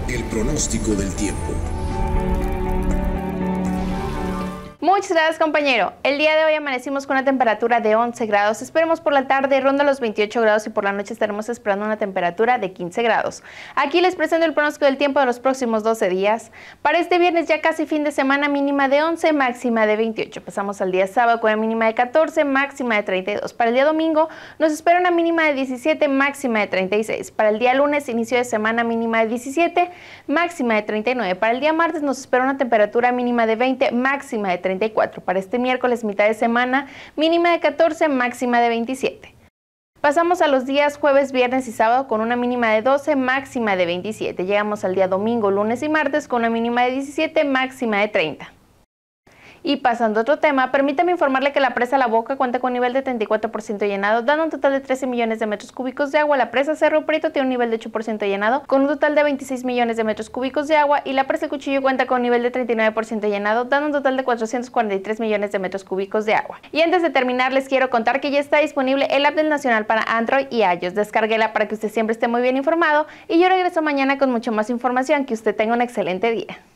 El pronóstico del tiempo. Muchas gracias, compañero. El día de hoy amanecimos con una temperatura de 11 grados. Esperemos por la tarde ronda los 28 grados y por la noche estaremos esperando una temperatura de 15 grados. Aquí les presento el pronóstico del tiempo de los próximos 12 días. Para este viernes ya casi fin de semana, mínima de 11, máxima de 28. Pasamos al día sábado con una mínima de 14, máxima de 32. Para el día domingo nos espera una mínima de 17, máxima de 36. Para el día lunes, inicio de semana, mínima de 17, máxima de 39. Para el día martes nos espera una temperatura mínima de 20, máxima de 34. Para este miércoles, mitad de semana, mínima de 14, máxima de 27. Pasamos a los días jueves, viernes y sábado con una mínima de 12, máxima de 27. Llegamos al día domingo, lunes y martes con una mínima de 17, máxima de 30. Y pasando a otro tema, permítame informarle que la presa La Boca cuenta con un nivel de 34% llenado, dando un total de 13 millones de metros cúbicos de agua. La presa Cerro Prieto tiene un nivel de 8% llenado, con un total de 26 millones de metros cúbicos de agua. Y la presa El Cuchillo cuenta con un nivel de 39% llenado, dando un total de 443 millones de metros cúbicos de agua. Y antes de terminar, les quiero contar que ya está disponible el app del Nacional para Android y iOS. Descárguela para que usted siempre esté muy bien informado. Y yo regreso mañana con mucho más información. Que usted tenga un excelente día.